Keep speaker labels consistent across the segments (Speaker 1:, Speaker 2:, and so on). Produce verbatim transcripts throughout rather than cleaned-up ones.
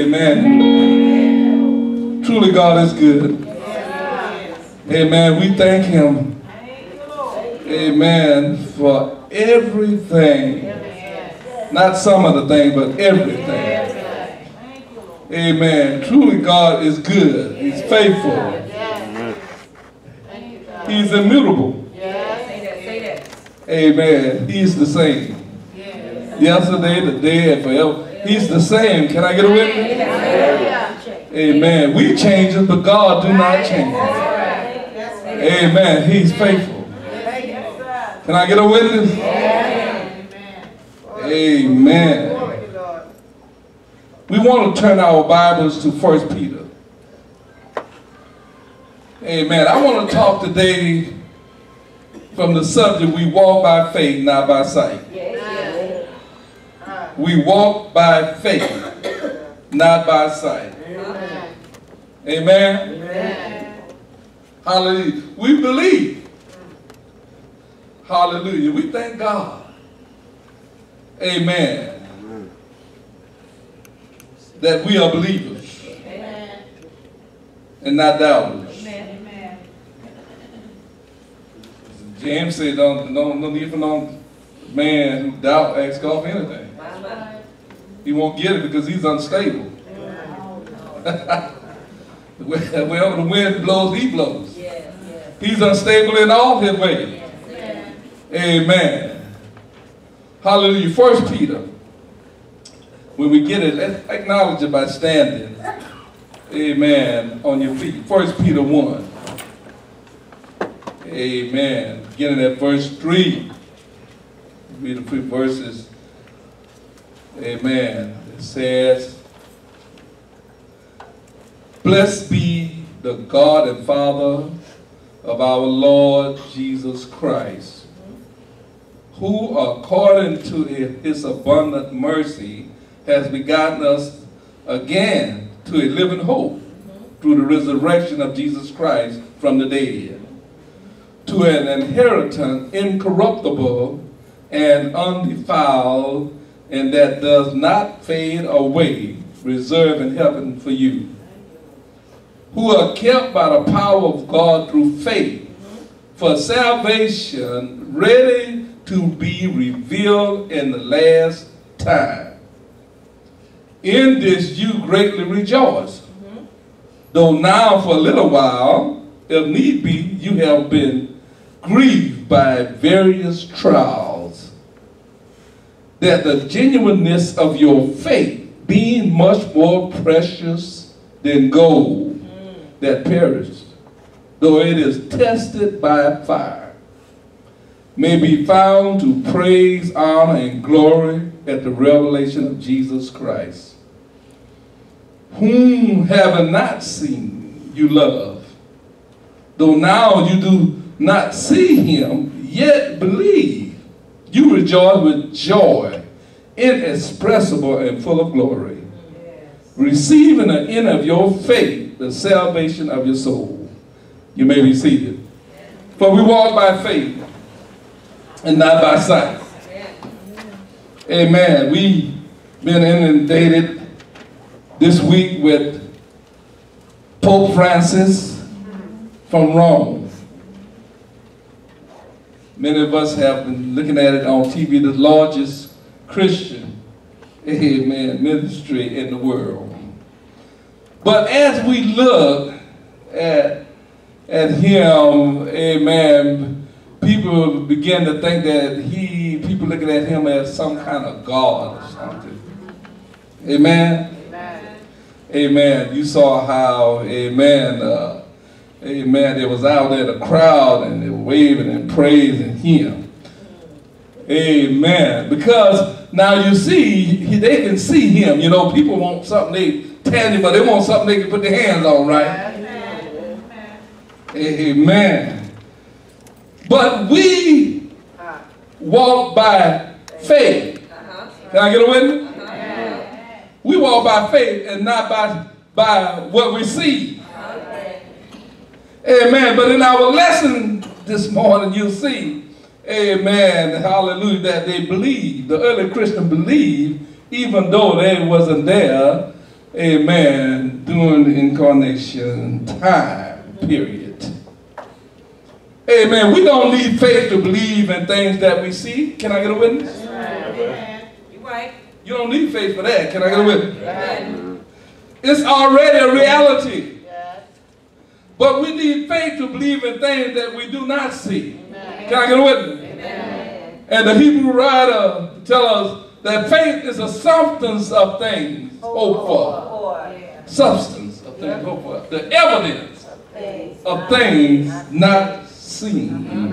Speaker 1: Amen. Amen. Truly God is good. Yes. Amen. We thank him. Amen. For everything. Yes. Not some of the things, but everything. Yes. Amen. Truly God is good. He's faithful. Yes. He's immutable. Yes. Say that, say that. Amen. He's the same. Yes. Yesterday, today, and forever. He's the same. Can I get a witness? Amen. We change it, but God do not change it. Amen. He's faithful. Can I get a witness? Amen. We want to turn our Bibles to First Peter. Amen. I want to talk today from the subject, we walk by faith, not by sight. We walk by faith, not by sight. Amen. Amen. Hallelujah. We believe. Hallelujah. We thank God. Amen. Amen. That we are believers. Amen. And not doubters. Amen. James said, don't, don't, don't need for no man who doubt ask God for anything. He won't get it because he's unstable. Wherever the wind blows, he blows. Yes, yes. He's unstable in all his ways. Yes. Amen. Hallelujah. First Peter. When we get it, let's acknowledge it by standing. Amen. On your feet. First Peter one. Amen. Beginning at verse three. Read the three verses. Amen. It says, blessed be the God and Father of our Lord Jesus Christ, who according to his abundant mercy has begotten us again to a living hope through the resurrection of Jesus Christ from the dead, to an inheritance incorruptible and undefiled, and that does not fade away, reserved in heaven for you, who are kept by the power of God through faith, for salvation ready to be revealed in the last time. In this you greatly rejoice, mm-hmm. though now for a little while, if need be, you have been grieved by various trials, that the genuineness of your faith, being much more precious than gold mm. that perishes, though it is tested by fire, may be found to praise, honor, and glory at the revelation of Jesus Christ, whom having not seen you love, though now you do not see him, yet believe. You rejoice with joy, inexpressible and full of glory, yes. receiving the end of your faith, the salvation of your soul. You may be seated. Yes. For we walk by faith and not by sight. Yes. Amen. We've been inundated this week with Pope Francis from Rome. Many of us have been looking at it on T V, the largest Christian, amen, ministry in the world. But as we look at, at him, amen, people begin to think that he, people looking at him as some kind of God or something. Amen? Amen. Amen. You saw how, amen, uh, amen, there was out there the crowd and they were waving and praising him. Amen. Because now you see, they can see him. You know, people want something they tangible, they want something they can put their hands on, right? Amen. Amen. But we walk by faith. Can I get a witness? We walk by faith and not by, by what we see. Amen. But in our lesson this morning, you'll see, amen, hallelujah, that they believe, the early Christian believed, even though they wasn't there, amen, during the incarnation time period. Amen. We don't need faith to believe in things that we see. Can I get a witness?
Speaker 2: Amen. You're right.
Speaker 1: You don't need faith for that. Can I get a witness? Amen. It's already a reality. Yes. But we need faith to believe in things that we do not see. Amen. Can I get a witness? Amen. And the Hebrew writer tells us that faith is a substance of things hoped for. Substance of things hoped for. The evidence of things not seen.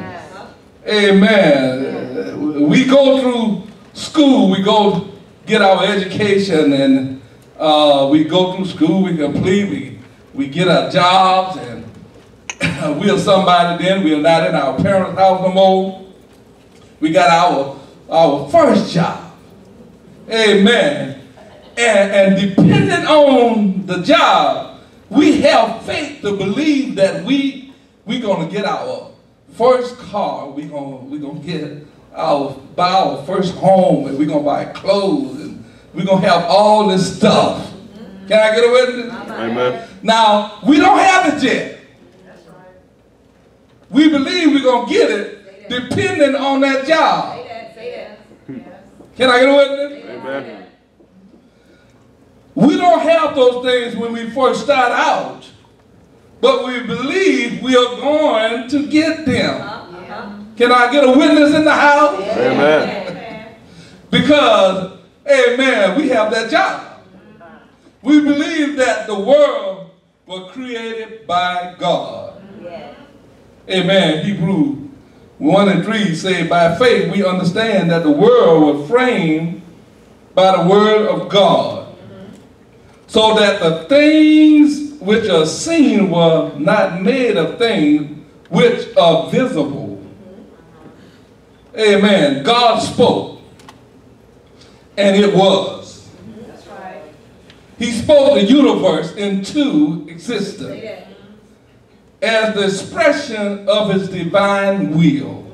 Speaker 1: Amen. We go through school, we go get our education, and uh, we go through school, we complete, we, we get our jobs, and we're somebody then, we're not in our parents' house no more. We got our, our first job. Amen. And, and depending on the job, we have faith to believe that we we're gonna get our first car, we're gonna we're gonna get our buy our first home, and we're gonna buy clothes, and we're gonna have all this stuff. Can I get a witness?
Speaker 3: Amen.
Speaker 1: Now we don't have it yet.
Speaker 2: That's right.
Speaker 1: We believe we're gonna get it depending on that job.
Speaker 2: Say that, say that.
Speaker 1: Can I get a witness?
Speaker 3: Amen.
Speaker 1: We don't have those things when we first start out, but we believe we are going to get them.
Speaker 2: Uh-huh.
Speaker 1: Can I get a witness in the house?
Speaker 3: Amen.
Speaker 1: Because, amen, we have that job. We believe that the world was created by God. Amen. Hebrews one and three say, by faith we understand that the world was framed by the word of God, so that the things which are seen were not made of things which are visible. Amen. God spoke, and it was.
Speaker 2: That's right.
Speaker 1: He spoke the universe into existence as the expression of his divine will.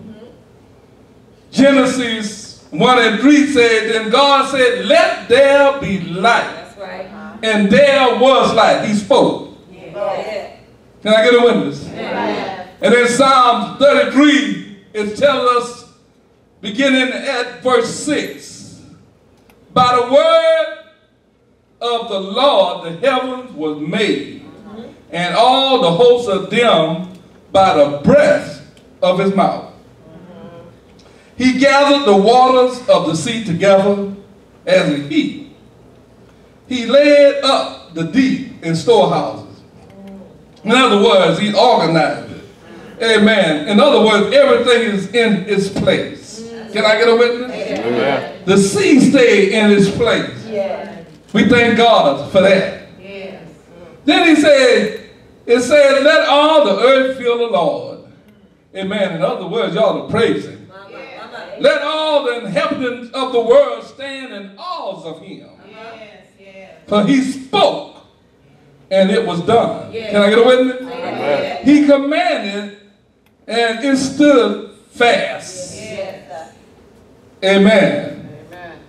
Speaker 1: Genesis one and three said, then God said, let there be light.
Speaker 2: That's right.
Speaker 1: And there was light. He spoke.
Speaker 2: Yeah.
Speaker 1: Can I get a witness?
Speaker 2: Yeah.
Speaker 1: And in Psalm thirty-three, it tells us, beginning at verse six, by the word of the Lord the heavens was made, mm-hmm. and all the hosts of them by the breath of his mouth. Mm-hmm. He gathered the waters of the sea together as a heap. He laid up the deep in storehouses. In other words, he organized it. Amen. In other words, everything is in its place. Can I get a witness?
Speaker 3: Amen.
Speaker 1: The sea stayed in its place.
Speaker 2: Yeah.
Speaker 1: We thank God for that.
Speaker 2: Yes.
Speaker 1: Then he said, it said, let all the earth feel the Lord. Amen. In other words, y'all to praise him.
Speaker 2: Yeah.
Speaker 1: Let all the inhabitants of the world stand in awe of him.
Speaker 2: Yes, yes.
Speaker 1: For he spoke, and it was done.
Speaker 2: Yes.
Speaker 1: Can I get a witness?
Speaker 2: Amen.
Speaker 1: He commanded, and it stood fast.
Speaker 2: Yes.
Speaker 1: Amen.
Speaker 2: Amen.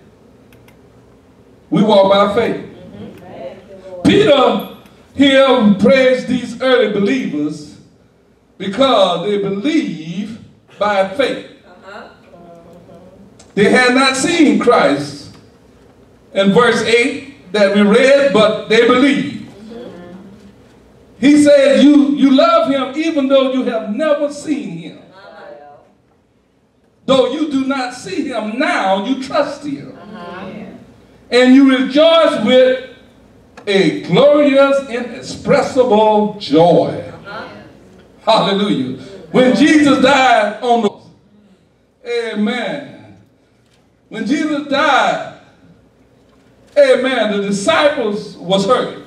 Speaker 1: We walk by faith.
Speaker 2: Mm-hmm.
Speaker 1: Peter here praised these early believers because they believe by faith.
Speaker 2: Uh-huh.
Speaker 1: They had not seen Christ in verse eight that we read, but they believe. Mm-hmm. He said, you, you love him even though you have never seen him. Uh-huh. Though you do not see him now, you trust him. Uh-huh. And you rejoice with a glorious, inexpressible joy. Uh-huh. Hallelujah. When Jesus died on the, amen. When Jesus died, amen, the disciples was hurt.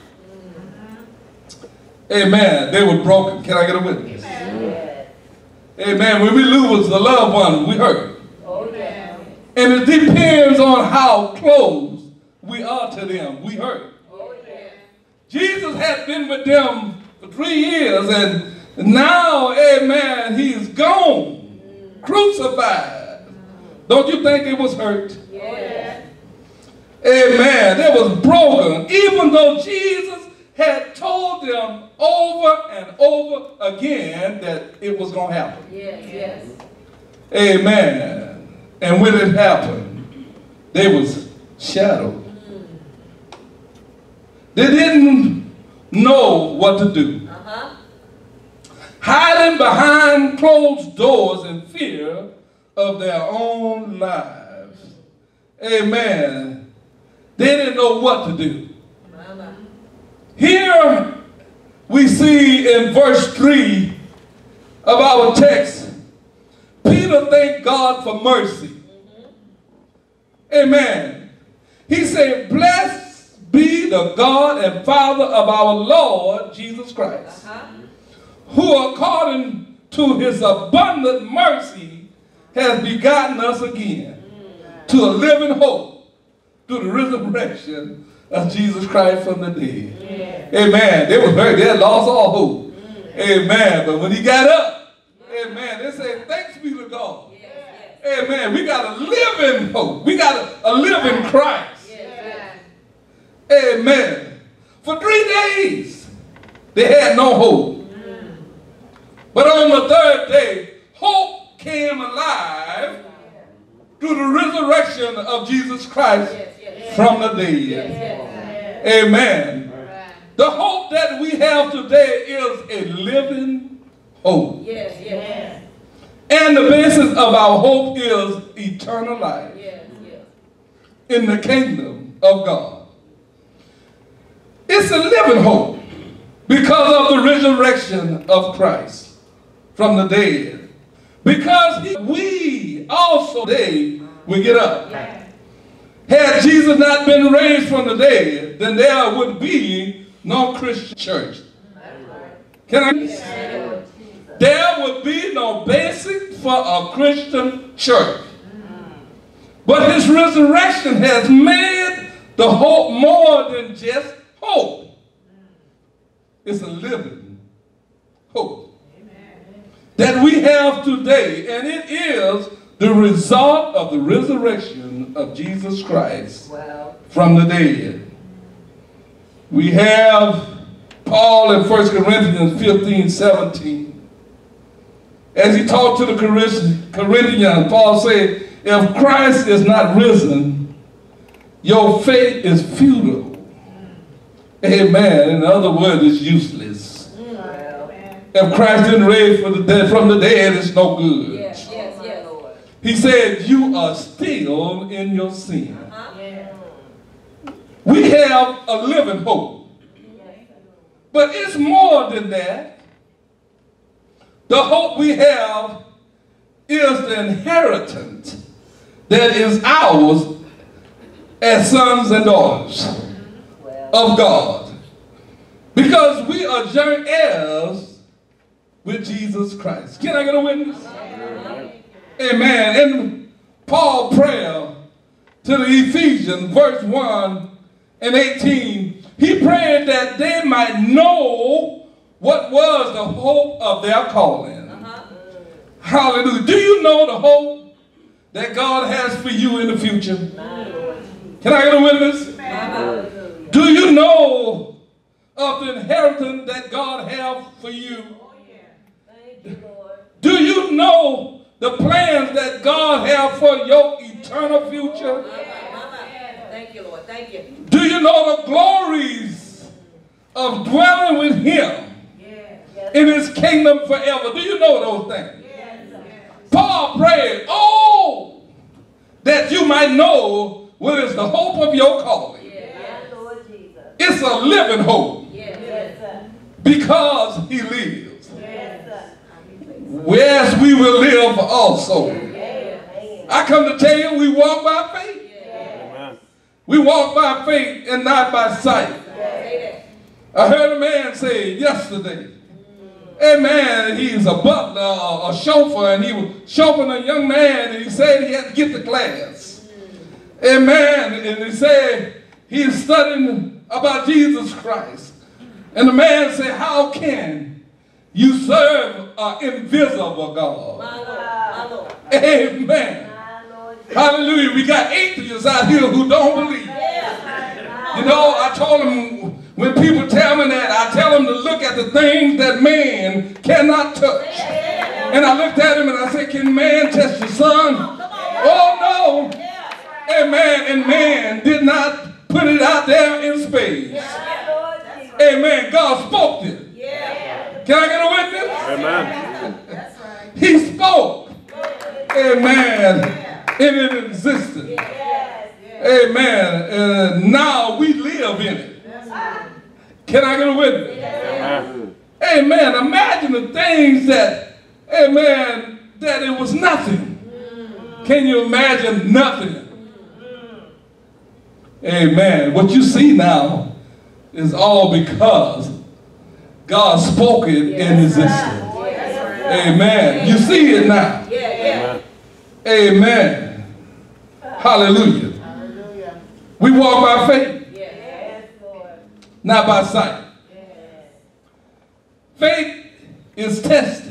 Speaker 1: Amen. They were broken. Can I get a witness? Amen. Amen. When we lose the loved one, we hurt.
Speaker 2: Oh, yeah.
Speaker 1: And it depends on how close we are to them. We hurt.
Speaker 2: Oh, yeah.
Speaker 1: Jesus had been with them for three years, and now, amen, he's gone, mm. crucified. Mm. Don't you think it was hurt?
Speaker 2: Yeah.
Speaker 1: Amen. They was broken, even though Jesus had told them over and over again that it was going to happen.
Speaker 2: Yes, yes.
Speaker 1: Amen. And when it happened, they was shattered. They didn't know what to do.
Speaker 2: Uh-huh.
Speaker 1: Hiding behind closed doors in fear of their own lives. Amen. They didn't know what to do.
Speaker 2: Mama.
Speaker 1: Here we see in verse three of our text, Peter thanked God for mercy. Mm-hmm. Amen. He said, blessed be the God and Father of our Lord Jesus Christ, uh-huh. who according to his abundant mercy has begotten us again mm-hmm. to a living hope through the resurrection of Jesus Christ from the dead. Yeah. Amen. They was very, they had lost all hope. Mm-hmm. Amen. But when he got up, yeah. amen, they said, thanks be to God. Yeah. Amen. We got a living hope. We got a, a living Christ. Yeah. Amen. For three days, they had no hope. Mm. But on the third day, hope came alive through the resurrection of Jesus Christ yes, yes. from the dead. Yes, yes. Amen. Right. The hope that we have today is a living hope. Yes, yes. And the basis of our hope is eternal life yes, yes. in the kingdom of God. It's a living hope because of the resurrection of Christ from the dead. Because he, we also today will get up. Yeah. Had Jesus not been raised from the dead, then there would be no Christian church. Can I? Yeah. There would be no basis for a Christian church. But his resurrection has made the hope more than just hope. It's a living hope that we have today, and it is the result of the resurrection of Jesus Christ wow. from the dead. We have Paul in First Corinthians fifteen, seventeen. As he talked to the Corinthians, Paul said, if Christ is not risen, your faith is futile. Amen. In other words, it's useless. If Christ didn't raise from the dead, from the dead, it's no good. Yes, yes, yes. He said, you are still in your sin. Uh-huh. Yeah. We have a living hope. But it's more than that. The hope we have is the inheritance that is ours as sons and daughters of God. Because we are joint heirs with Jesus Christ. Can I get a witness? Amen. Amen. In Paul's prayer to the Ephesians, verse one and eighteen, he prayed that they might know what was the hope of their calling. Uh-huh. Hallelujah. Do you know the hope that God has for you in the future? Can I get a witness? Amen. Do you know of the inheritance that God has for you? Do you know the plans that God has for your eternal future?
Speaker 2: Thank you, Lord. Thank you.
Speaker 1: Do you know the glories of dwelling with him in his kingdom forever? Do you know those things? Paul prayed, oh, that you might know what is the hope of your calling. It's a living hope because he lives. Whereas we will live also. I come to tell you, we walk by faith. We walk by faith and not by sight. I heard a man say yesterday, amen, he's a butler, a chauffeur, and he was chauffeuring a young man, and he said he had to get to class. Amen. And he said he's studying about Jesus Christ. And the man said, how can you serve an invisible God? My Lord, my Lord. Amen. My Lord. Hallelujah. We got atheists out here who don't believe. Yeah. You know, I told him, when people tell me that, I tell them to look at the things that man cannot touch. And I looked at him and I said, can man touch the sun? Oh, no. Amen. And man did not put it out there in space. Amen. God spoke it. Can I get a witness?
Speaker 3: Amen.
Speaker 1: He spoke. Amen. And it existed. Amen. And now we live in it. Can I get a witness?
Speaker 3: Amen.
Speaker 1: Amen. Imagine the things that, amen, that it was nothing. Can you imagine nothing? Amen. What you see now is all because God spoke it and existed. Amen. You see it now. Amen. Hallelujah. We walk by faith, not by sight. Faith is tested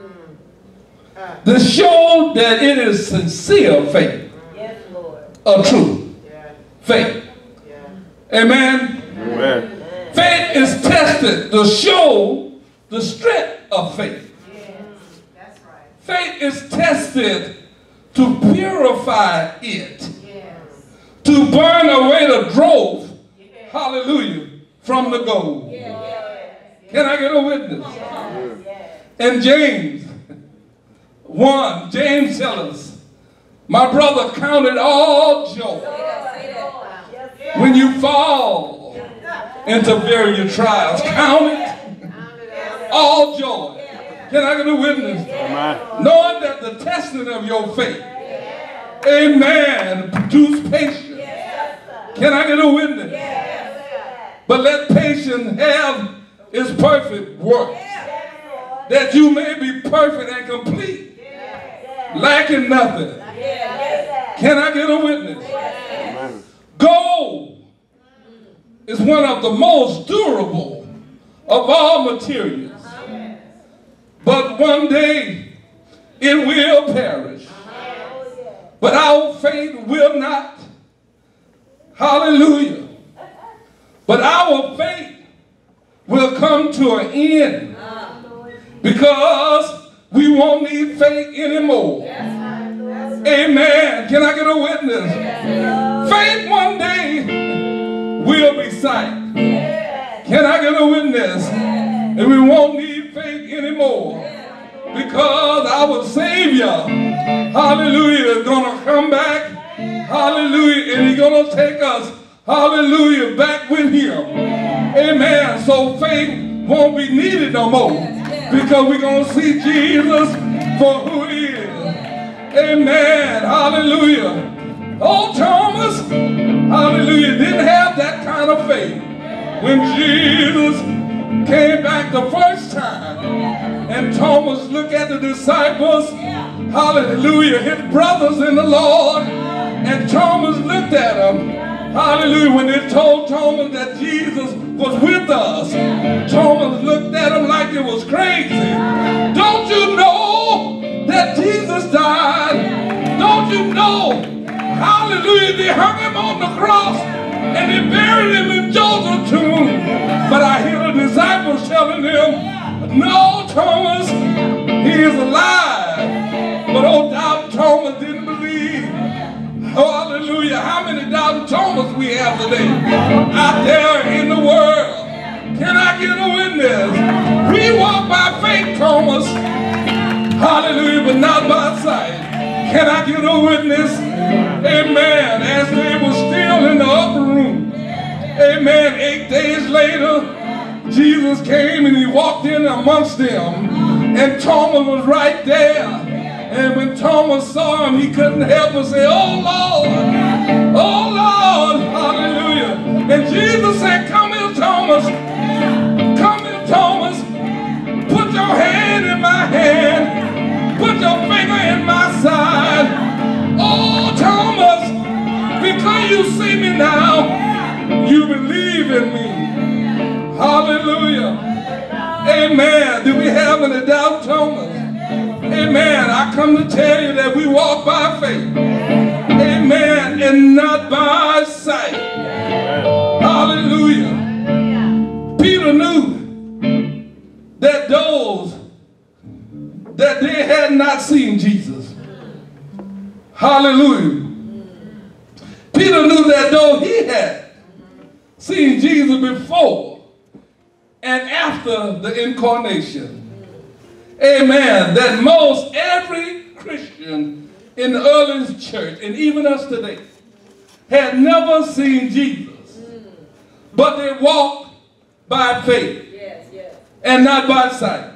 Speaker 1: to show that it is sincere faith, a true faith. Amen.
Speaker 3: Amen.
Speaker 1: Faith is tested to show the strength of faith. Faith is tested to purify it, to burn away the dross, hallelujah, from the gold. Can I get a witness? And James one, James tells us, my brother, count it all joy when you fall into various trials. Count it all joy. Can I get a witness?
Speaker 3: Amen.
Speaker 1: Knowing that the testing of your faith, amen, produce patience. Can I get a witness? But let patience have its perfect work, that you may be perfect and complete, lacking nothing. Can I get a witness?
Speaker 3: Amen.
Speaker 1: Gold is one of the most durable of all materials. But one day it will perish. But our faith will not. Hallelujah. But our faith will come to an end, because we won't need faith anymore. Amen. Can I get a witness? Faith one day will be sight. Can I get a witness? And we won't need faith anymore, because our Savior, hallelujah, is going to come back. Hallelujah. And he's going to take us, hallelujah, back with him. Amen. So faith won't be needed no more, because we're going to see Jesus for who he is. Amen. Hallelujah. Oh, Thomas, hallelujah, didn't have that kind of faith when Jesus came back the first time. And Thomas looked at the disciples, hallelujah, his brothers in the Lord. And Thomas looked at them, hallelujah, when they told Thomas that Jesus was with us. Thomas looked at them like it was crazy. Don't you know that Jesus died? Don't you know, hallelujah, they hung him on the cross and they buried him in Joseph's tomb. But I hear the disciples telling him, no, Thomas, he is alive. But old doubting Thomas didn't believe. Oh, hallelujah. How many doubting Thomas we have today out there in the world? Can I get a witness? We walk by faith, Thomas. Hallelujah, but not by sight. Can I get a witness? Amen. As they were still in the upper room. Amen. Eight days later, Jesus came and he walked in amongst them. And Thomas was right there. And when Thomas saw him, he couldn't help but say, oh Lord, oh Lord, hallelujah. And Jesus said, come here, Thomas. Come here, Thomas. Put your hand in my hand. Put your finger in my side. Oh, Thomas, because you see me now, you believe in me. Hallelujah. Amen. Do we have any doubt, Thomas? Amen. I come to tell you that we walk by faith. Amen. And not by sight. not seen Jesus. Hallelujah. Peter knew that though he had seen Jesus before and after the incarnation, amen, that most every Christian in the early church, and even us today, had never seen Jesus, but they walked by faith
Speaker 2: Yes, yes.
Speaker 1: and not by sight.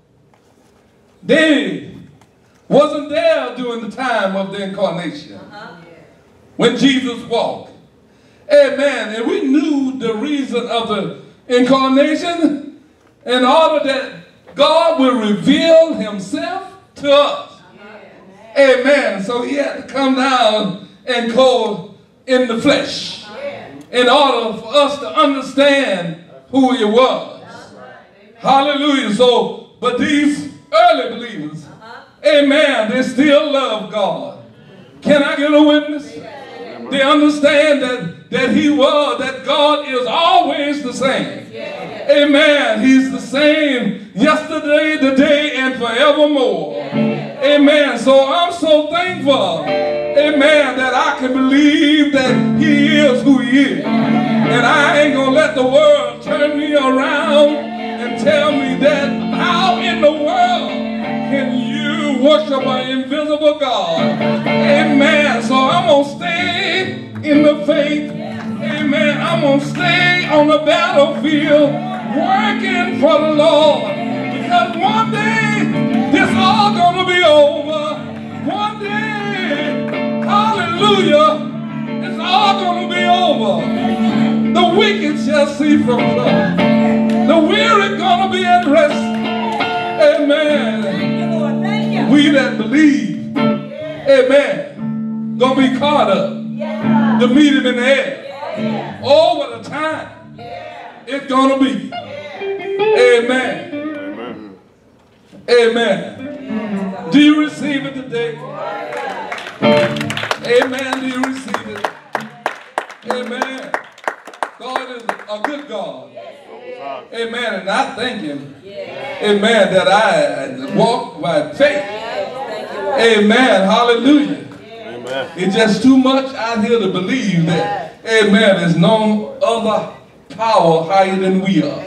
Speaker 1: They wasn't there during the time of the incarnation
Speaker 2: Uh-huh.
Speaker 1: when Jesus walked. Amen. And we knew the reason of the incarnation in order that God will reveal himself to us.
Speaker 2: Uh-huh.
Speaker 1: Amen. So he had to come down and go in the flesh
Speaker 2: Yeah.
Speaker 1: in order for us to understand who he was. Hallelujah. So, but these early believers,
Speaker 2: Uh-huh.
Speaker 1: amen, they still love God. Can I get a witness? They understand that, that he was, that God is always the same.
Speaker 2: Yeah.
Speaker 1: Amen. He's the same yesterday, today, and forevermore. Amen. So I'm so thankful, amen, that I can believe that he is who he is. And I ain't going to let the world turn me around and tell me that how in the world can you worship an invisible God? Amen. So I'm going to stay in the faith. Amen. I'm going to stay on the battlefield working for the Lord. Because one day, this all going to be over. One day, hallelujah, it's all going to be over. The wicked shall see from trouble. The weary going to be at rest. Amen.
Speaker 2: Thank you, Lord. Thank you.
Speaker 1: We that believe, amen, going to be caught up
Speaker 2: Yeah.
Speaker 1: to meet him in the air.
Speaker 2: Yeah.
Speaker 1: Oh, what a time
Speaker 2: Yeah.
Speaker 1: it's going to be. Amen.
Speaker 3: Amen.
Speaker 1: Amen. Do you receive it today? Amen. Do you receive it? Amen. God is a good God. Amen. And I thank him. Amen. That I walk by faith.
Speaker 2: Thank you, Lord.
Speaker 1: Amen. Hallelujah.
Speaker 3: Amen.
Speaker 1: It's just too much out here to believe that, amen, there's no other power higher than we are.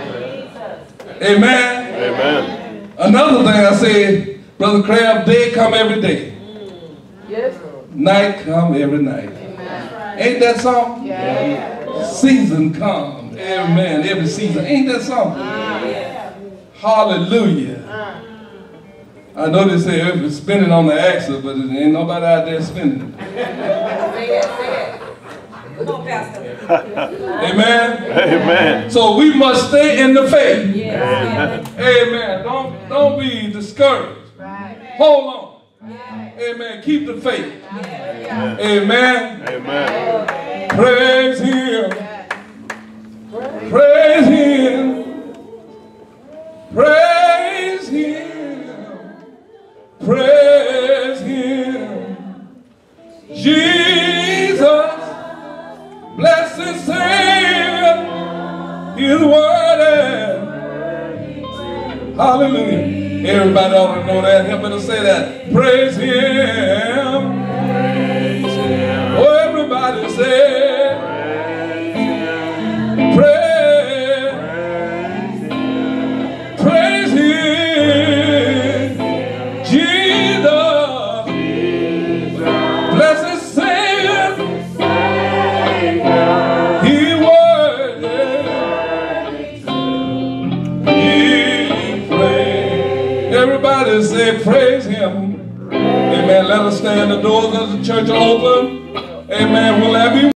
Speaker 1: Amen.
Speaker 3: Amen.
Speaker 1: Another thing I say, Brother Crab, day come every day.
Speaker 2: Yes.
Speaker 1: Night come every night. Ain't that something?
Speaker 2: Yeah.
Speaker 1: Season come. Amen. Every season. Ain't that something? Hallelujah. I know they say it's spinning on the axle, but there ain't nobody out there spinning it.
Speaker 2: Say that, say that. Come on, Pastor.
Speaker 1: Amen.
Speaker 3: Amen.
Speaker 1: So we must stay in the faith.
Speaker 2: Yes.
Speaker 1: Amen. Don't, don't be discouraged. Hold on. Amen. Keep the faith. Amen.
Speaker 3: Amen.
Speaker 1: Praise him. Praise him. Praise him. Praise him. Jesus, blessed Savior, His word. Hallelujah. Everybody ought to know that. Help me to say that. Praise him.
Speaker 3: Praise him.
Speaker 1: Oh, everybody say, praise, praise him, Jesus, blessed Savior, He worthy, He praise. Everybody say, praise him. Amen. Let us stand. The doors of the church are open. Amen. Will there be